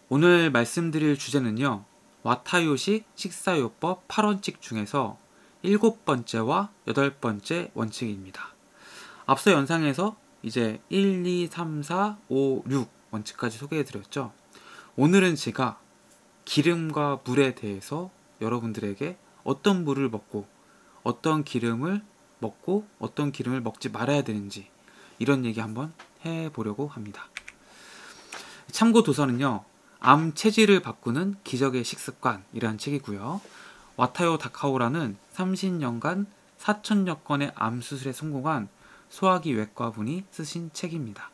오늘 말씀드릴 주제는요. 와타요식 식사요법 8원칙 중에서 7번째와 8번째 원칙입니다. 앞서 영상에서 이제 1, 2, 3, 4, 5, 6 원칙까지 소개해드렸죠. 오늘은 제가 기름과 물에 대해서 여러분들에게 어떤 물을 먹고 어떤 기름을 먹고 어떤 기름을 먹지 말아야 되는지 이런 얘기 한번 해보려고 합니다. 참고 도서는요. 암 체질을 바꾸는 기적의 식습관이라는 책이고요. 와타요 다카오라는 30년간 4,000여 건의 암 수술에 성공한 소화기 외과분이 쓰신 책입니다.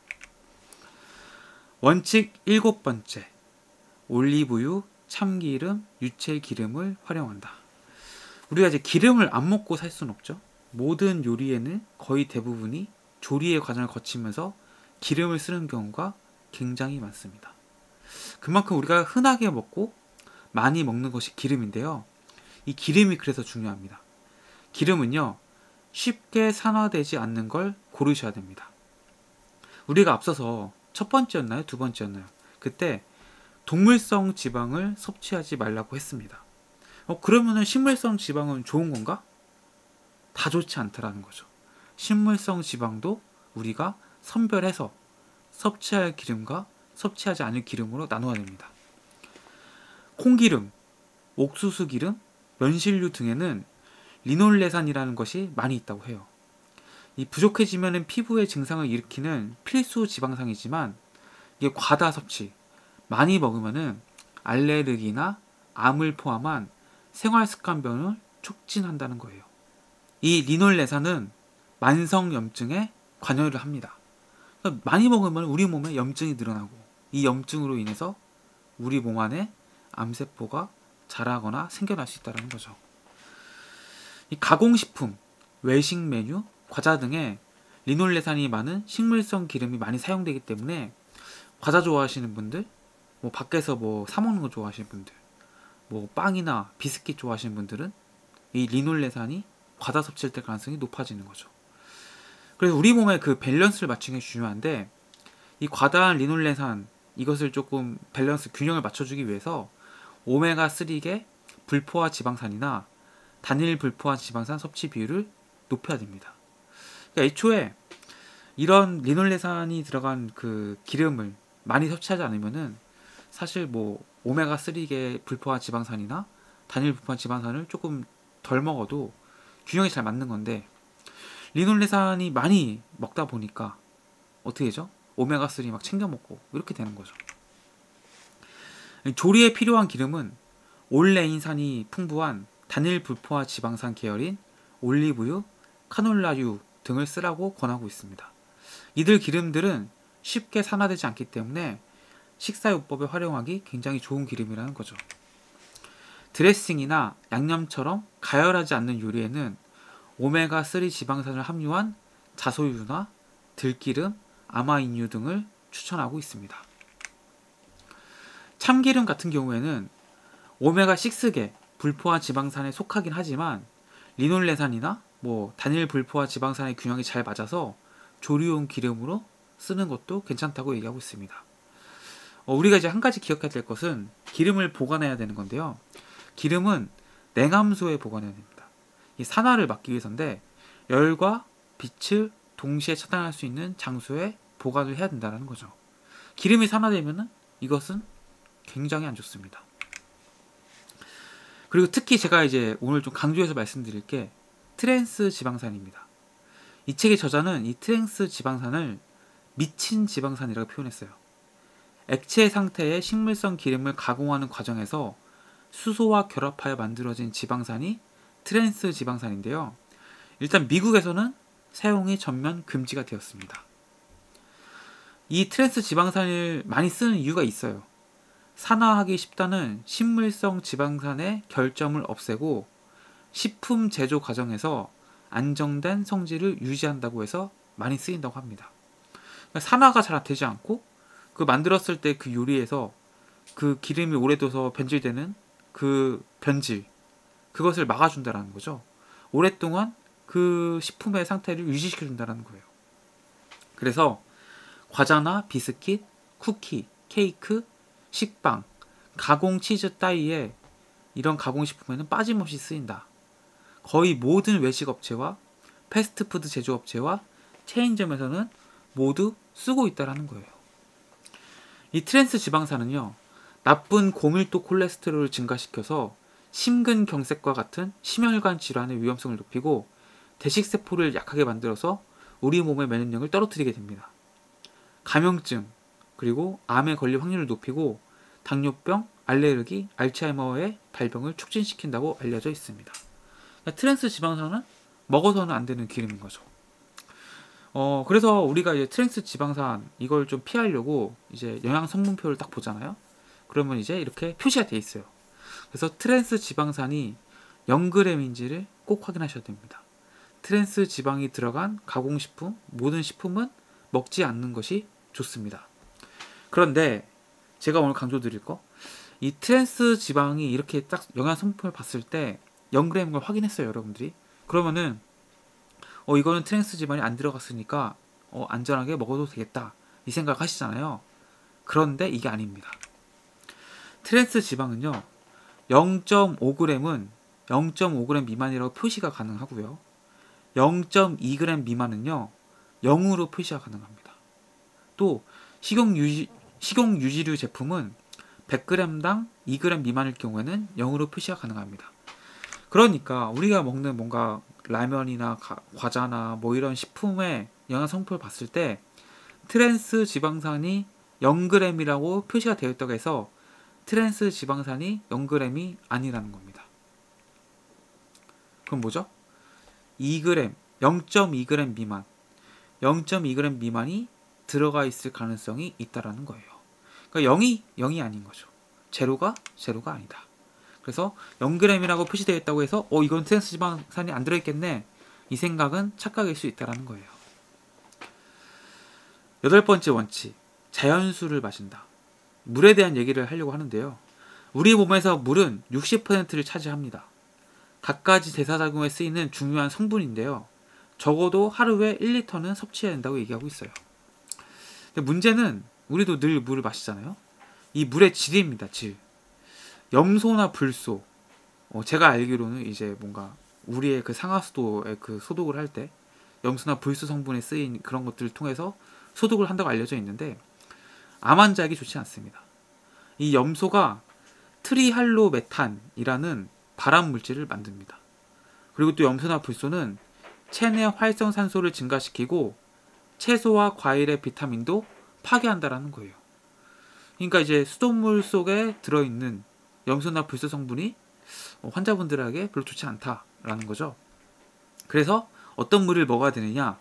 원칙 7번째. 올리브유, 참기름, 유채기름을 활용한다. 우리가 이제 기름을 안 먹고 살 수는 없죠. 모든 요리에는 거의 대부분이 조리의 과정을 거치면서 기름을 쓰는 경우가 굉장히 많습니다. 그만큼 우리가 흔하게 먹고 많이 먹는 것이 기름인데요. 이 기름이 그래서 중요합니다. 기름은요, 쉽게 산화되지 않는 걸 고르셔야 됩니다. 우리가 앞서서 첫 번째였나요? 두 번째였나요? 그때 동물성 지방을 섭취하지 말라고 했습니다. 그러면은 식물성 지방은 좋은 건가? 다 좋지 않다라는 거죠. 식물성 지방도 우리가 선별해서 섭취할 기름과 섭취하지 않을 기름으로 나눠야 됩니다. 콩기름, 옥수수 기름, 면실류 등에는 리놀레산이라는 것이 많이 있다고 해요. 이 부족해지면 피부에 증상을 일으키는 필수 지방산이지만 이게 과다 섭취, 많이 먹으면 알레르기나 암을 포함한 생활습관병을 촉진한다는 거예요. 이 리놀레산은 만성염증에 관여를 합니다. 그러니까 많이 먹으면 우리 몸에 염증이 늘어나고 이 염증으로 인해서 우리 몸 안에 암세포가 자라거나 생겨날 수 있다는 거죠. 이 가공식품, 외식 메뉴, 과자 등에 리놀레산이 많은 식물성 기름이 많이 사용되기 때문에 과자 좋아하시는 분들, 밖에서 사 먹는 거 좋아하시는 분들, 빵이나 비스킷 좋아하시는 분들은 이 리놀레산이 과다 섭취할 때 가능성이 높아지는 거죠. 그래서 우리 몸의 그 밸런스를 맞추는 게 중요한데 이 과다한 리놀레산 이것을 조금 밸런스 균형을 맞춰주기 위해서 오메가3계 불포화 지방산이나 단일 불포화 지방산 섭취 비율을 높여야 됩니다. 그러니까 애초에 이런 리놀레산이 들어간 그 기름을 많이 섭취하지 않으면은 사실 오메가3계 불포화 지방산이나 단일 불포화 지방산을 조금 덜 먹어도 균형이 잘 맞는 건데 리놀레산이 많이 먹다 보니까 어떻게 되죠? 오메가3 막 챙겨 먹고 이렇게 되는 거죠. 조리에 필요한 기름은 올레인산이 풍부한 단일 불포화 지방산 계열인 올리브유, 카놀라유 등을 쓰라고 권하고 있습니다. 이들 기름들은 쉽게 산화되지 않기 때문에 식사요법에 활용하기 굉장히 좋은 기름이라는 거죠. 드레싱이나 양념처럼 가열하지 않는 요리에는 오메가3 지방산을 함유한 자소유나 들기름, 아마인유 등을 추천하고 있습니다. 참기름 같은 경우에는 오메가6계 불포화 지방산에 속하긴 하지만 리놀레산이나 단일 불포화 지방산의 균형이 잘 맞아서 조리용 기름으로 쓰는 것도 괜찮다고 얘기하고 있습니다. 우리가 이제 한 가지 기억해야 될 것은 기름을 보관해야 되는 건데요. 기름은 냉함소에 보관해야 됩니다. 이 산화를 막기 위해서인데 열과 빛을 동시에 차단할 수 있는 장소에 보관을 해야 된다는 거죠. 기름이 산화되면 이것은 굉장히 안 좋습니다. 그리고 특히 제가 이제 오늘 좀 강조해서 말씀드릴 게 트랜스 지방산입니다. 이 책의 저자는 이 트랜스 지방산을 미친 지방산이라고 표현했어요. 액체 상태의 식물성 기름을 가공하는 과정에서 수소와 결합하여 만들어진 지방산이 트랜스 지방산인데요. 일단 미국에서는 사용이 전면 금지가 되었습니다. 이 트랜스 지방산을 많이 쓰는 이유가 있어요. 산화하기 쉽다는 식물성 지방산의 결점을 없애고 식품 제조 과정에서 안정된 성질을 유지한다고 해서 많이 쓰인다고 합니다. 그러니까 산화가 잘 되지 않고 그 만들었을 때 그 요리에서 그 기름이 오래 둬서 변질되는 그 변질 그것을 막아준다는 거죠. 오랫동안 그 식품의 상태를 유지시켜준다는 거예요. 그래서 과자나 비스킷, 쿠키, 케이크, 식빵, 가공 치즈 따위에 이런 가공식품에는 빠짐없이 쓰인다. 거의 모든 외식업체와 패스트푸드 제조업체와 체인점에서는 모두 쓰고 있다는 거예요. 이 트랜스 지방산은요, 나쁜 고밀도 콜레스테롤을 증가시켜서 심근경색과 같은 심혈관 질환의 위험성을 높이고 대식세포를 약하게 만들어서 우리 몸의 면역력을 떨어뜨리게 됩니다. 감염증, 그리고 암에 걸릴 확률을 높이고 당뇨병, 알레르기, 알츠하이머의 발병을 촉진시킨다고 알려져 있습니다. 그러니까 트랜스 지방산은 먹어서는 안 되는 기름인 거죠. 그래서 우리가 이제 트랜스 지방산 이걸 좀 피하려고 이제 영양 성분표를 딱 보잖아요. 그러면 이제 이렇게 표시가 돼 있어요. 그래서 트랜스 지방산이 0g인지를 꼭 확인하셔야 됩니다. 트랜스 지방이 들어간 가공식품, 모든 식품은 먹지 않는 것이 좋습니다. 그런데 제가 오늘 강조드릴 거, 이 트랜스 지방이 이렇게 딱 영양 성분표를 봤을 때 0g인 걸 확인했어요, 여러분들이. 그러면은 이거는 트랜스 지방이 안 들어갔으니까 안전하게 먹어도 되겠다 이 생각 하시잖아요. 그런데 이게 아닙니다. 트랜스 지방은요, 0.5g은 0.5g 미만이라고 표시가 가능하고요, 0.2g 미만은요 0으로 표시가 가능합니다. 또 식용유지류 제품은 100g당 2g 미만일 경우에는 0으로 표시가 가능합니다. 그러니까 우리가 먹는 뭔가 라면이나 과자나 뭐 이런 식품의 영양 성분을 봤을 때 트랜스 지방산이 0g이라고 표시가 되어 있다고 해서 트랜스 지방산이 0g이 아니라는 겁니다. 그럼 뭐죠? 2g, 0.2g 미만, 0.2g 미만이 들어가 있을 가능성이 있다라는 거예요. 그러니까 0이 아닌 거죠. 제로가 아니다. 그래서 0g이라고 표시되어 있다고 해서 이건 트랜스 지방산이 안 들어있겠네, 이 생각은 착각일 수 있다는 거예요. 8번째 원칙, 자연수를 마신다. 물에 대한 얘기를 하려고 하는데요. 우리 몸에서 물은 60%를 차지합니다. 갖가지 대사작용에 쓰이는 중요한 성분인데요. 적어도 하루에 1리터는 섭취해야 된다고 얘기하고 있어요. 근데 문제는 우리도 늘 물을 마시잖아요. 이 물의 질입니다. 질. 염소나 불소. 제가 알기로는 이제 뭔가 우리의 그 상하수도에 그 소독을 할 때 염소나 불소 성분에 쓰인 그런 것들을 통해서 소독을 한다고 알려져 있는데 암 환자에게 좋지 않습니다. 이 염소가 트리할로메탄이라는 발암 물질을 만듭니다. 그리고 또 염소나 불소는 체내 활성산소를 증가시키고 채소와 과일의 비타민도 파괴한다라는 거예요. 그러니까 이제 수돗물 속에 들어있는 염소나 불소 성분이 환자분들에게 별로 좋지 않다라는 거죠. 그래서 어떤 물을 먹어야 되느냐?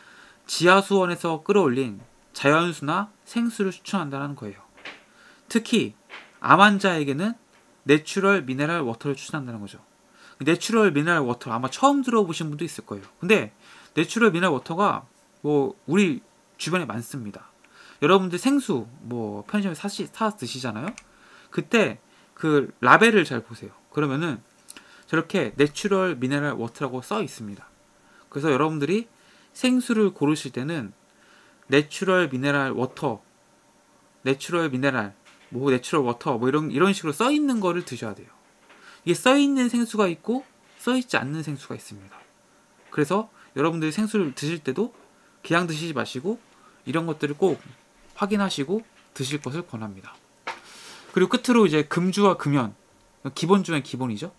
지하수원에서 끌어올린 자연수나 생수를 추천한다는 거예요. 특히 암 환자에게는 내추럴 미네랄 워터를 추천한다는 거죠. 내추럴 미네랄 워터 아마 처음 들어보신 분도 있을 거예요. 근데 내추럴 미네랄 워터가 뭐 우리 주변에 많습니다. 여러분들 생수 뭐 편의점에 사 드시잖아요. 그때 그 라벨을 잘 보세요. 그러면은 저렇게 내추럴 미네랄 워터라고 써 있습니다. 그래서 여러분들이 생수를 고르실 때는 내추럴 미네랄 워터, 내추럴 미네랄, 뭐 내추럴 워터 뭐 이런 식으로 써 있는 거를 드셔야 돼요. 이게 써 있는 생수가 있고 써 있지 않는 생수가 있습니다. 그래서 여러분들이 생수를 드실 때도 그냥 드시지 마시고 이런 것들을 꼭 확인하시고 드실 것을 권합니다. 그리고 끝으로 이제 금주와 금연, 기본 중에 기본이죠.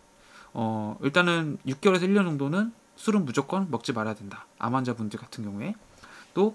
일단은 6개월에서 1년 정도는 술은 무조건 먹지 말아야 된다. 암 환자분들 같은 경우에. 또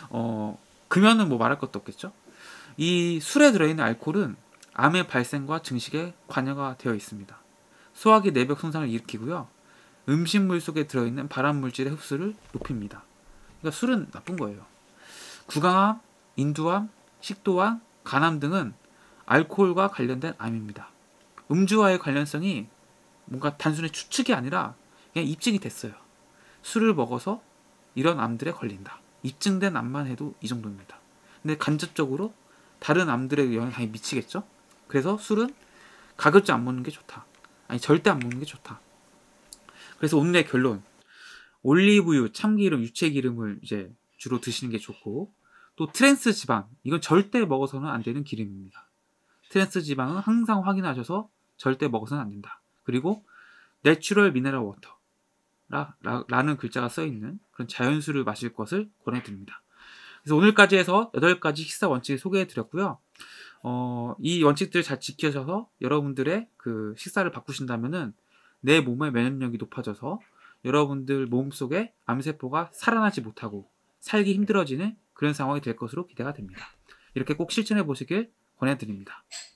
금연은 뭐 말할 것도 없겠죠. 이 술에 들어있는 알코올은 암의 발생과 증식에 관여가 되어 있습니다. 소화기 내벽 손상을 일으키고요. 음식물 속에 들어있는 발암물질의 흡수를 높입니다. 그러니까 술은 나쁜 거예요. 구강암, 인두암, 식도암, 간암 등은 알코올과 관련된 암입니다. 음주와의 관련성이 뭔가 단순히 추측이 아니라 그냥 입증이 됐어요. 술을 먹어서 이런 암들에 걸린다. 입증된 암만 해도 이 정도입니다. 근데 간접적으로 다른 암들에 영향이 미치겠죠? 그래서 술은 가급적 안 먹는 게 좋다. 아니 절대 안 먹는 게 좋다. 그래서 오늘의 결론, 올리브유, 참기름, 유채기름을 이제 주로 드시는 게 좋고, 또 트랜스 지방, 이건 절대 먹어서는 안 되는 기름입니다. 트랜스 지방은 항상 확인하셔서 절대 먹어서는 안 된다. 그리고 내추럴 미네랄 워터 라는 글자가 써있는 그런 자연수를 마실 것을 권해드립니다. 그래서 오늘까지 해서 8가지 식사 원칙을 소개해드렸고요. 이 원칙들을 잘 지켜셔서 여러분들의 그 식사를 바꾸신다면은 내 몸의 면역력이 높아져서 여러분들 몸속에 암세포가 살아나지 못하고 살기 힘들어지는 그런 상황이 될 것으로 기대가 됩니다. 이렇게 꼭 실천해 보시길 권해드립니다.